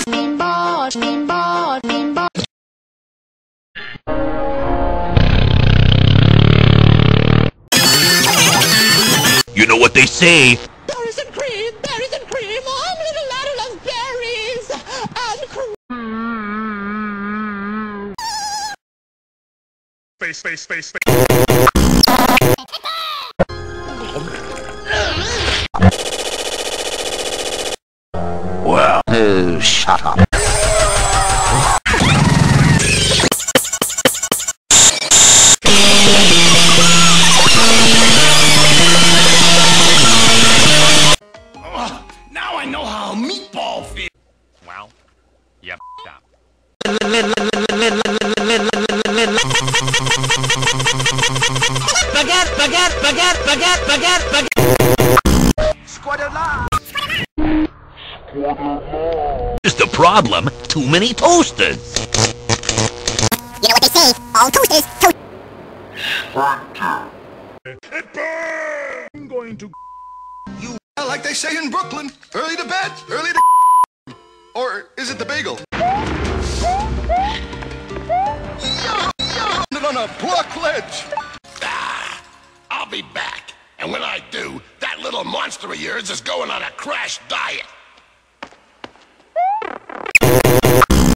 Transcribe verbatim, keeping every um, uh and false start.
steamboat, steamboat, steamboat. You know what they say? Berries and cream, berries and cream. I'm a little lad who loves berries and cream. Space, space, space, space. Well, oh, shut up. Oh, now I know how a meatball feels. Well, you f***ed up. Baguette, baguette, baguette, baguette, baguette, baguette. Squadala! Here's the problem, too many toasters. You know what they say, all toasters toast. It burns! I'm going to... You like they say in Brooklyn, early to bed, early to... Or is it the bagel? On a block ledge. Ah, I'll be back. And when I do, that little monster of yours is going on a crash diet.